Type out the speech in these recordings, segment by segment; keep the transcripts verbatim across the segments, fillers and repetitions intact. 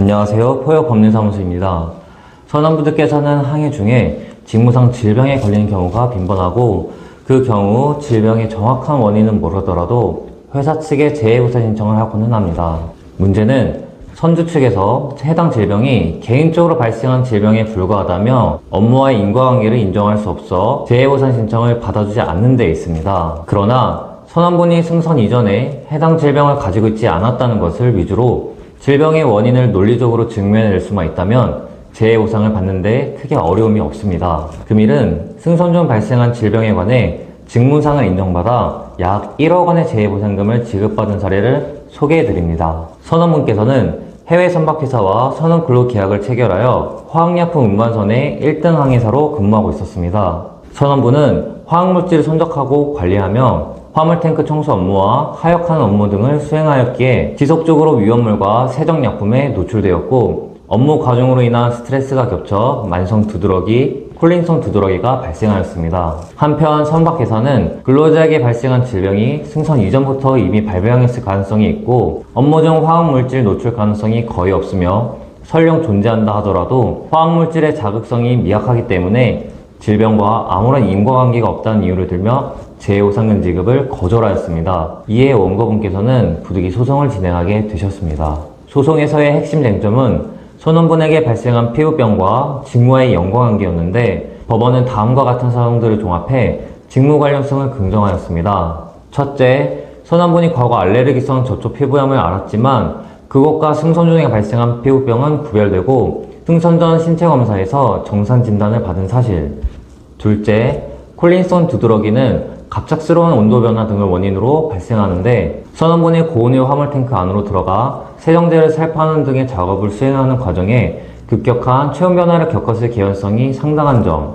안녕하세요. 포여법률사무소입니다. 선원분들께서는 항해 중에 직무상 질병에 걸리는 경우가 빈번하고 그 경우 질병의 정확한 원인은 모르더라도 회사 측에 재해보상 신청을 하고는 합니다. 문제는 선주 측에서 해당 질병이 개인적으로 발생한 질병에 불과하다며 업무와의 인과관계를 인정할 수 없어 재해보상 신청을 받아주지 않는 데 있습니다. 그러나 선원분이 승선 이전에 해당 질병을 가지고 있지 않았다는 것을 위주로 질병의 원인을 논리적으로 증명해낼 수만 있다면 재해보상을 받는데 크게 어려움이 없습니다. 금일은 승선 중 발생한 질병에 관해 직무상을 인정받아 약 일억 원의 재해보상금을 지급받은 사례를 소개해드립니다. 선원분께서는 해외 선박회사와 선원 근로계약을 체결하여 화학약품 운반선의 일 등 항해사로 근무하고 있었습니다. 선원분은 화학물질을 선적하고 관리하며 화물탱크 청소 업무와 하역하는 업무 등을 수행하였기에 지속적으로 위험물과 세정약품에 노출되었고 업무 과정으로 인한 스트레스가 겹쳐 만성 두드러기, 콜린성 두드러기가 발생하였습니다. 한편 선박회사는 근로자에게 발생한 질병이 승선 이전부터 이미 발병했을 가능성이 있고 업무 중 화학물질 노출 가능성이 거의 없으며 설령 존재한다 하더라도 화학물질의 자극성이 미약하기 때문에 질병과 아무런 인과관계가 없다는 이유를 들며 재해보상금 지급을 거절하였습니다. 이에 원고분께서는 부득이 소송을 진행하게 되셨습니다. 소송에서의 핵심 쟁점은 선원분에게 발생한 피부병과 직무와의 연관관계였는데 법원은 다음과 같은 사정들을 종합해 직무 관련성을 긍정하였습니다. 첫째, 선원분이 과거 알레르기성 저촉 피부염을 앓았지만 그것과 승선 중에 발생한 피부병은 구별되고 승선 전 신체검사에서 정상 진단을 받은 사실. 둘째, 콜린성 두드러기는 갑작스러운 온도 변화 등을 원인으로 발생하는데 선원분이 고온의 화물탱크 안으로 들어가 세정제를 살포하는 등의 작업을 수행하는 과정에 급격한 체온 변화를 겪었을 개연성이 상당한 점.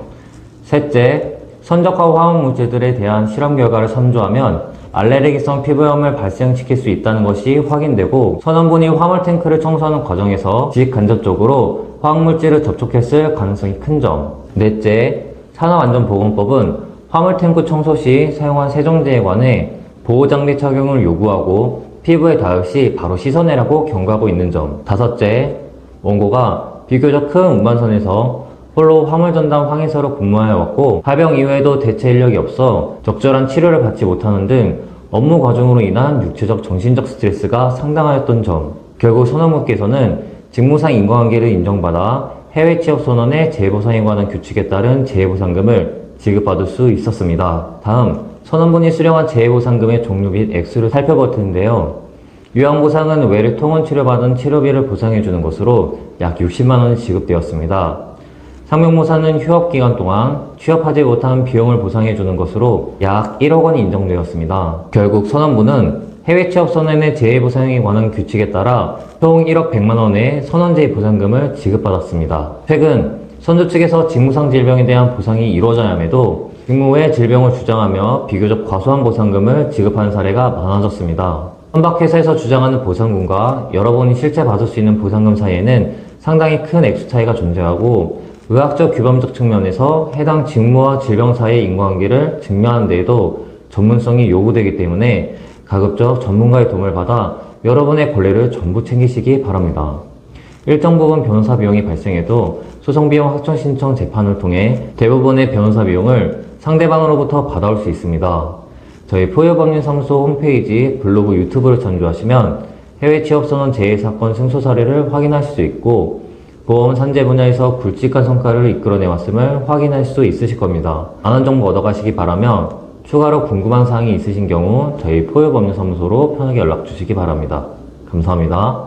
셋째, 선적화 화학물질들에 대한 실험 결과를 참조하면 알레르기성 피부염을 발생시킬 수 있다는 것이 확인되고 선원분이 화물탱크를 청소하는 과정에서 직간접적으로 화학물질을 접촉했을 가능성이 큰 점. 넷째, 산업안전보건법은 화물탱크 청소 시 사용한 세정제에 관해 보호장비 착용을 요구하고 피부에 닿을 시 바로 씻어내라고 경고하고 있는 점. 다섯째, 원고가 비교적 큰 운반선에서 홀로 화물전담 항해사로 근무하여왔고 하병 이후에도 대체 인력이 없어 적절한 치료를 받지 못하는 등 업무 과정으로 인한 육체적 정신적 스트레스가 상당하였던 점. 결국 선원분께서는 직무상 인과관계를 인정받아 해외 취업 선원의 재해보상에 관한 규칙에 따른 재해보상금을 지급받을 수 있었습니다. 다음, 선원분이 수령한 재해보상금의 종류 및 액수를 살펴볼 텐데요. 요양보상은 외래 통원 치료받은 치료비를 보상해주는 것으로 약 육십만 원이 지급되었습니다. 상명모사는 휴업기간 동안 취업하지 못한 비용을 보상해주는 것으로 약 일억 원이 인정되었습니다. 결국 선원분은 해외 취업 선원의 재해보상에 관한 규칙에 따라 총 일억 백만 원의 선원재해 보상금을 지급받았습니다. 최근 선주 측에서 직무상 질병에 대한 보상이 이루어져야함에도 직무 외 질병을 주장하며 비교적 과소한 보상금을 지급하는 사례가 많아졌습니다. 선박회사에서 주장하는 보상금과 여러분이 실제 받을 수 있는 보상금 사이에는 상당히 큰 액수 차이가 존재하고 의학적 규범적 측면에서 해당 직무와 질병 사이의 인과관계를 증명하는 데에도 전문성이 요구되기 때문에 가급적 전문가의 도움을 받아 여러분의 권리를 전부 챙기시기 바랍니다. 일정 부분 변호사 비용이 발생해도 소송비용 확정 신청 재판을 통해 대부분의 변호사 비용을 상대방으로부터 받아올 수 있습니다. 저희 포여법률사무소 홈페이지, 블로그, 유튜브를 참조하시면 해외 취업선언 재해사건 승소 사례를 확인하실 수 있고 보험 산재 분야에서 굵직한 성과를 이끌어내왔음을 확인할 수 있으실 겁니다. 많은 정보 얻어가시기 바라며 추가로 궁금한 사항이 있으신 경우 저희 포여법률사무소로 편하게 연락 주시기 바랍니다. 감사합니다.